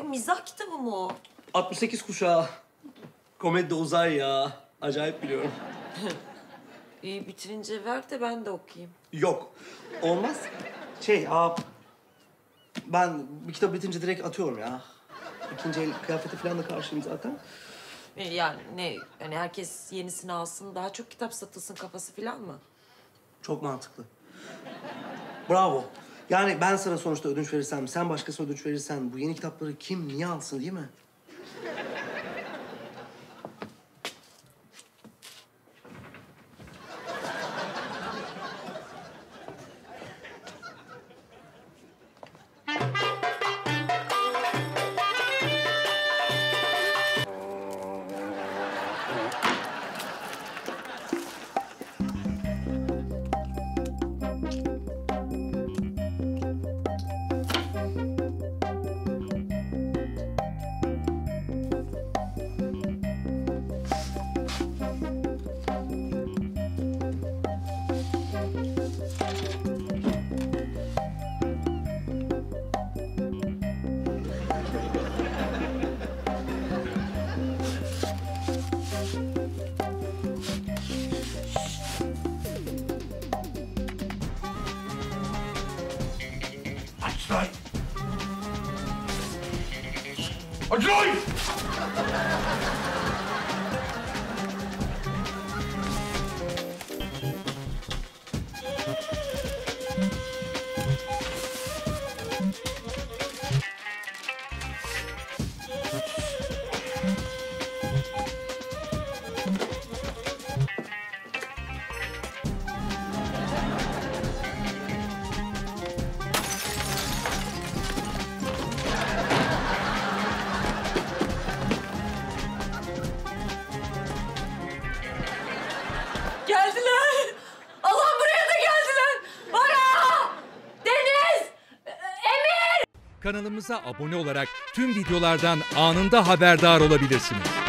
mizah kitabı mı o? 68 kuşağı. Komedi de uzay ya. Acayip biliyorum. İyi bitirince ver de ben de okuyayım. Yok. Olmaz. Ben bir kitap bitince direkt atıyorum ya. İkinci el kıyafeti falan da karşıyım zaten. Yani ne? Hani herkes yenisini alsın, daha çok kitap satılsın kafası falan mı? Çok mantıklı. Bravo. Yani ben sana sonuçta ödünç verirsem, sen başkasına ödünç verirsen bu yeni kitapları kim niye alsın değil mi? Açlar! Açlar! Geldiler! Allah'ım buraya da geldiler! Ara! Deniz! Emir! Kanalımıza abone olarak tüm videolardan anında haberdar olabilirsiniz.